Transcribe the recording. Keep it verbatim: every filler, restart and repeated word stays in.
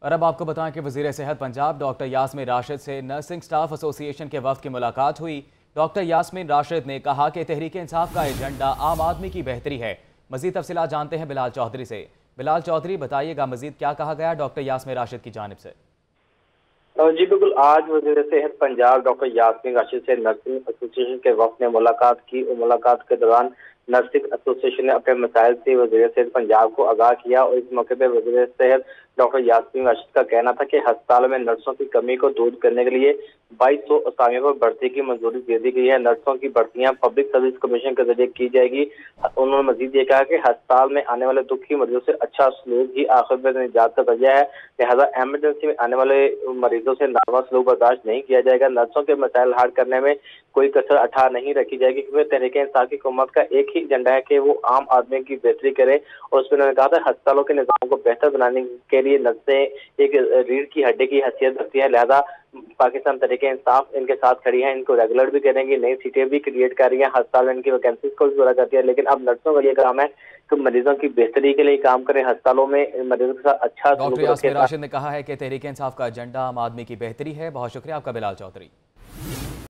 اور اب آپ کو بتائیں کہ وزیر صحت پنجاب ڈاکٹر یاسمین راشد سے نرسنگ سٹاف ایسوسی ایشن کے وفد کی ملاقات ہوئی۔ ڈاکٹر یاسمین راشد نے کہا کہ تحریک انصاف کا ایجنڈا عام آدمی کی بہتری ہے۔ مزید تفصیلات جانتے ہیں بلال چودھری سے۔ بلال چودھری، بتائیے گا مزید کیا کہا گیا ڈاکٹر یاسمین راشد کی جانب سے؟ جی بالکل، آج وزیر صحت پنجاب ڈاکٹر یاسمین راشد سے نرسنگ ایسوسی ایشن کے وفد نے ملاقات کی اور ملاقات کے دوران نرسنگ ایسوسی ایشن نے اپنے مسائل سے وزیر صحت پنجاب کو آگاہ کیا اور اس موقع پہ وزیر صحت ڈاکٹر یاسمین راشد کا کہنا تھا کہ ہسپتالوں میں نرسوں کی کمی کو دور کرنے کے لیے بائیس سو اسامیوں پر بھرتی کی منظوری دے دی گئی ہے۔ نرسوں کی بھرتیاں پبلک سروس کمیشن کے ذریعے کی جائے گی۔ انہوں نے مزید یہ کہا کہ ہسپتال میں آنے والے دکھی مریضوں سے اچھا سلوک ہی آخر میں نجات کا ذریعہ ہے، لہٰذا ایمرجنسی میں آنے والے مریضوں سے ناروا سلوک برداشت نہیں کیا جائے گا۔ نرسوں کے مسائل حل کرنے میں کوئی کسر اٹھا نہیں رکھی جائے گی، کیونکہ تحریک انصاف کی حکومت کا ایک ہی ایجنڈا ہے کہ وہ عام آدمی کی بہتری کرے، اور اس میں انہوں نے کہا تھا ہسپتالوں کے نظام کو بہتر بنانے کے لیے نرسیں ایک ریڑھ کی ہڈی کی حیثیت رکھتی ہے، لہذا پاکستان تحریک انصاف ان کے ساتھ کھڑی ہے، ان کو ریگولر بھی کریں گی، نئی سیٹیں بھی کریٹ کر رہی ہیں، ہسپتال میں ان کی ویکینسیز کو بھی پورا کرتی ہے۔ لیکن اب نرسوں کا یہ کام ہے کہ مریضوں کی بہتری کے لیے کام کریں، ہسپتالوں میں مریضوں کے ساتھ اچھا ڈاکٹر یاسمین راشد نے کہا ہے کہ تحریک انصاف کا ایجنڈا عام آدمی کی بہتری ہے۔ بہت شکریہ آپ کا بلال چودھری۔